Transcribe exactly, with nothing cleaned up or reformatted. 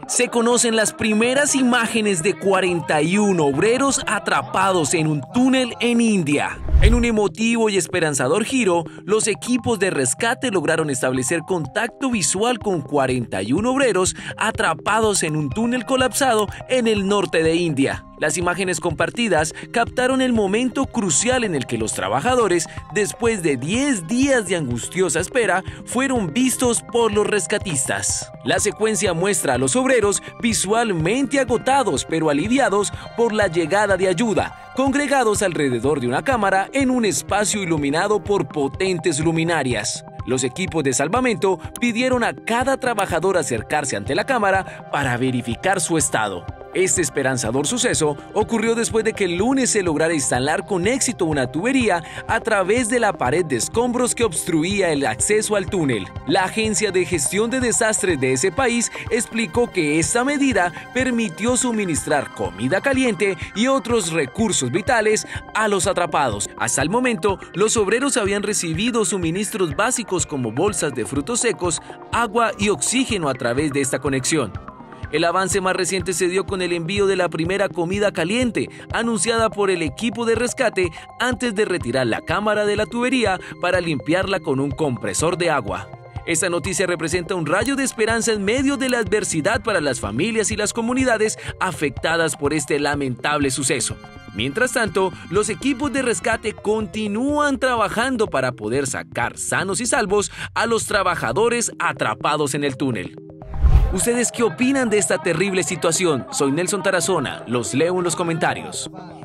Se conocen las primeras imágenes de cuarenta y uno obreros atrapados en un túnel en India. En un emotivo y esperanzador giro, los equipos de rescate lograron establecer contacto visual con cuarenta y uno obreros atrapados en un túnel colapsado en el norte de India. Las imágenes compartidas captaron el momento crucial en el que los trabajadores, después de diez días de angustiosa espera, fueron vistos por los rescatistas. La secuencia muestra a los obreros visualmente agotados pero aliviados por la llegada de ayuda, congregados alrededor de una cámara en un espacio iluminado por potentes luminarias. Los equipos de salvamento pidieron a cada trabajador acercarse ante la cámara para verificar su estado. Este esperanzador suceso ocurrió después de que el lunes se lograra instalar con éxito una tubería a través de la pared de escombros que obstruía el acceso al túnel. La Agencia de Gestión de Desastres de ese país explicó que esta medida permitió suministrar comida caliente y otros recursos vitales a los atrapados. Hasta el momento, los obreros habían recibido suministros básicos como bolsas de frutos secos, agua y oxígeno a través de esta conexión. El avance más reciente se dio con el envío de la primera comida caliente, anunciada por el equipo de rescate antes de retirar la cámara de la tubería para limpiarla con un compresor de agua. Esta noticia representa un rayo de esperanza en medio de la adversidad para las familias y las comunidades afectadas por este lamentable suceso. Mientras tanto, los equipos de rescate continúan trabajando para poder sacar sanos y salvos a los trabajadores atrapados en el túnel. ¿Ustedes qué opinan de esta terrible situación? Soy Nelson Tarazona, los leo en los comentarios.